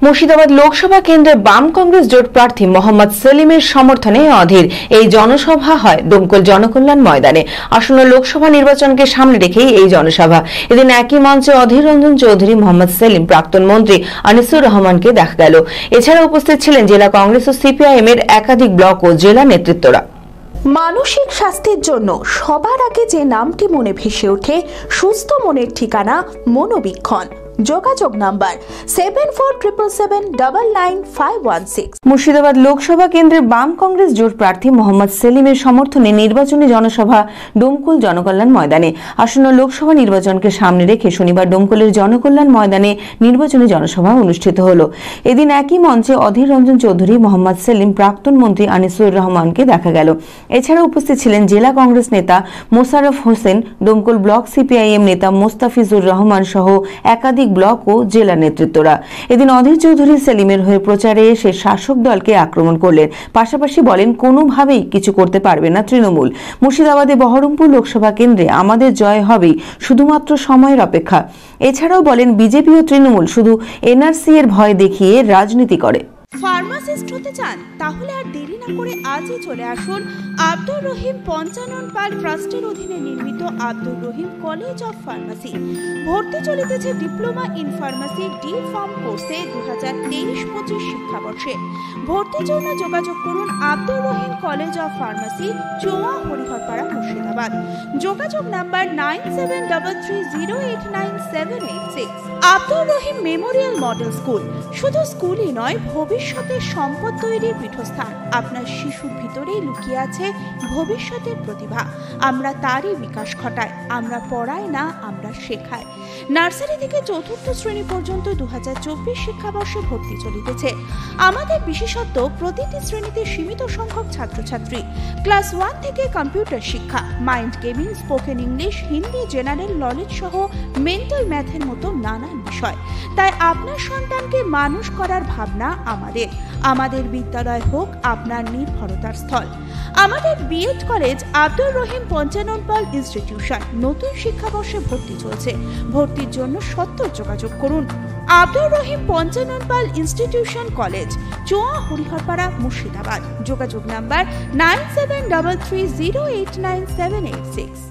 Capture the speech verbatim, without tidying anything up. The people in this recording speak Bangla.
মুর্শিদাবাদ লোকসভা কেন্দ্রে বাম কংগ্রেস জোট প্রার্থী মোহাম্মদ সেলিমের সমর্থনে অধীর এই জনসভা হয় ডোমকল জনকল্যাণ ময়দানে। আসন্ন লোকসভা নির্বাচনকে সামনে রেখেই এই জনসভা। এদিন একই মঞ্চে অধীর রঞ্জন চৌধুরী, মোহাম্মদ সেলিম, প্রাক্তন মন্ত্রী আনিসুর রহমানকে দেখা গেল। এছাড়া উপস্থিত ছিলেন জেলা কংগ্রেস ও সিপিআইএম এর একাধিক ব্লক ও জেলা নেতৃত্বরা। মানসিক স্বাস্থ্যের জন্য সবার আগে যে নামটি মনে ভেসে ওঠে, সুস্থ মনের ঠিকানা মনোবীক্ষণ। যোগাযোগ number seven four triple seven double nine five one six. Murshidabad Lok Sabha কেন্দ্রের বাম কংগ্রেস জোট প্রার্থী মোহাম্মদ সেলিমের সমর্থনে নির্বাচনী জনসভা ডোমকল জনকল্যাণ ময়দানে। আসন্ন লোকসভা নির্বাচনকে সামনে রেখে শনিবার ডোমকলের জনকল্যাণ ময়দানে নির্বাচনী জনসভা অনুষ্ঠিত হল। এদিন একই মঞ্চে অধীর রঞ্জন চৌধুরী, মোহাম্মদ সেলিম, প্রাক্তন মন্ত্রী আনিসুর রহমানকে দেখা গেল। এছাড়া উপস্থিত ছিলেন জেলা কংগ্রেস নেতা মোশাররফ হোসেন, ডোমকল ব্লক সিপিআইএম নেতা মোস্তাফিজুর রহমান সহ একাধিক ব্লক ও জেলা নেতৃত্বরা। এদিন অধীর চৌধুরী সেলিমের হয়ে প্রচারে এসে শাসক দলকে আক্রমণ করলেন। পাশাপাশি বলেন, কোনোভাবেই কিছু করতে পারবে না তৃণমূল। মুর্শিদাবাদে বহরমপুর লোকসভা কেন্দ্রে আমাদের জয় হবেই, শুধুমাত্র সময়ের অপেক্ষা। এছাড়াও বলেন, বিজেপি ও তৃণমূল শুধু এনআরসি এর ভয় দেখিয়ে রাজনীতি করে। ফার্মাসিস্ট হতে চান? তাহলে আর দেরি না করে আজই চলে আসুন আব্দুর রহিম পঞ্চানন পাল ট্রাস্টের অধীনে নির্মিত Abdur Rahim college of pharmacy. ভর্তি চলিতেছে diploma in pharmacy D pharm কোর্সে দু হাজার তেইশ পঁচিশ শিক্ষাবর্ষে। ভর্তির জন্য যোগাযোগ করুন Abdur Rahim college of pharmacy, Choa, Hariharpara, Murshidabad. যোগাযোগ number nine seven double three zero eight nine seven eight six. Abdur Rahim memorial model school শুধু স্কুলই নয়, ভবিষ্যতের সম্পদ তৈরির পীঠস্থান। আপনার শিশুর ভিতরেই লুকিয়ে আছে ভবিষ্যতের প্রতিভা। আমরা তারই বিকাশ ঘটাই। আমরা পড়াই না, আমরা শেখাই। নার্সারি থেকে চতুর্থ শ্রেণী পর্যন্ত দু হাজার চব্বিশ শিক্ষাবর্ষে ভর্তি চলিতেছে। আমাদের বিশেষত্ব, প্রতিটি শ্রেণীতে সীমিত সংখ্যক ছাত্রছাত্রী। ক্লাস ওয়ান থেকে কম্পিউটার শিক্ষা, mind gaming, spoken English, Hindi, general knowledge সহ মেন্টাল ম্যাথের মতো নানান বিষয়। তাই আপনার সন্তানকে মানুষ করার ভাবনা আমাদের। আমাদের বিদ্যালয় হোক আপনার নির্ভরতার স্থল। আমাদের BEd college Abdur Rahim Panchanan Pal institution নতুন শিক্ষাবর্ষে ভর্তি চলছে। ভর্তির জন্য সত্বর যোগাযোগ করুন। Abdur Rahim Panchanan Pal institution college, Choa, Hariharpara, Murshidabad. যোগাযোগ number nine seven double three zero eight nine seven eight six.